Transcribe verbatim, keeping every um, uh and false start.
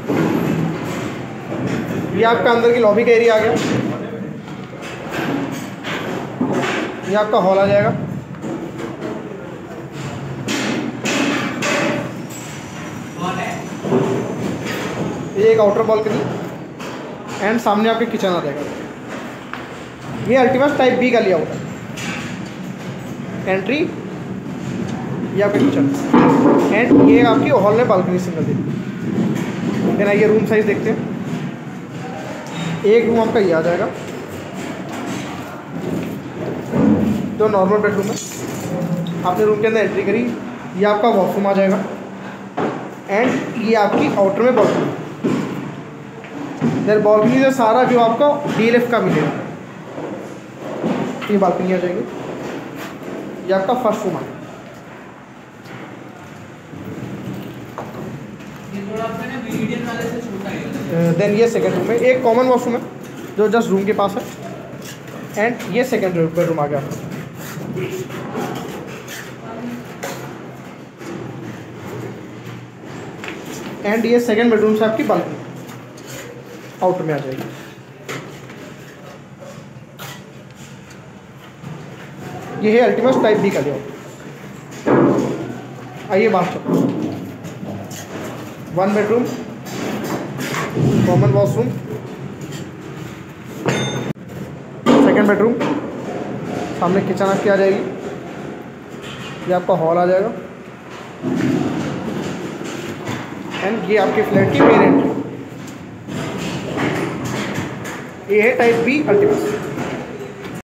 ये आपका अंदर की लॉबी का एरिया आ गया। ये आपका हॉल आ जाएगा। ये एक आउटर बालकनी एंड सामने आपके किचन आ जाएगा। ये अल्टीमस टाइप बी का लिया होता है। एंट्री, ये आपका किचन एंड ये आपकी हॉल में बालकनी सिंगल दी। देन आइए रूम साइज देखते हैं। एक रूम आपका ये आ जाएगा जो नॉर्मल बेडरूम है। आपने रूम के अंदर एंट्री करी, ये आपका वॉशरूम आ जाएगा एंड ये आपकी आउटर में बालकनी। देन बालकनी से सारा व्यू आपका डी एल एफ का मिलेगा। ये बालकनी आ जाएगी। ये आपका फर्स्ट रूम है। देन ये सेकंड रूम है। एक कॉमन वॉशरूम है जो जस्ट रूम के पास है एंड ये सेकंड बेडरूम आ गया। एंड ये सेकंड बेडरूम से आपकी बालकनी आउटर में आ जाएगी। ये है अल्टीमस टाइप बी का लेआउट। आइए bathroom, one bedroom, common washroom, second bedroom, सामने किचन आपकी आ जाएगी। ये आपका हॉल आ जाएगा एंड ये आपके फ्लैट की मेन एंट्री। ये है टाइप बी अल्टीमस।